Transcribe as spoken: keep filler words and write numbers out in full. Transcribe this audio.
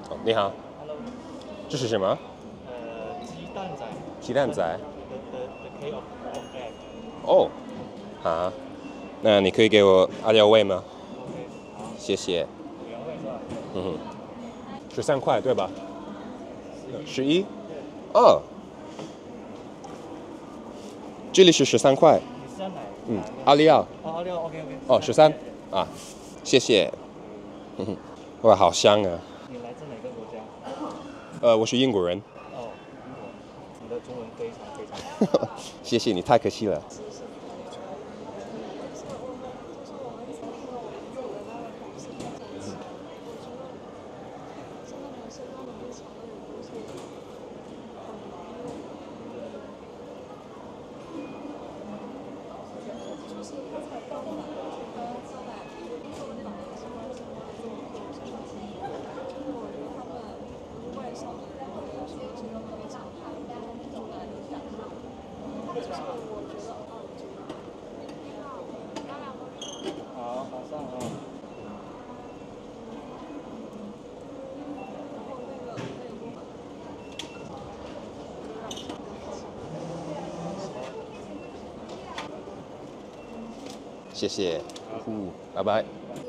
哦，你好， Hello， 这是什么？ 呃，鸡蛋仔。 鸡蛋仔。 The the the cake of of egg。 哦，好，那你可以给我阿廖味吗？ OK，好， 谢谢。 原味是吧？ 嗯哼，十三块对吧？十一。 对。 哦，这里是十三块。 你是要哪？ 嗯哪个， 阿廖。 哦，阿廖 OK OK。 哦，十三。啊，谢谢。哼哼，哇，好香啊！ 你来自哪个国家？ 呃，我是英国人。 哦，英国。你的中文非常非常好。 谢谢你，太可惜了。 好，马上啊。 谢谢。嗯，拜拜。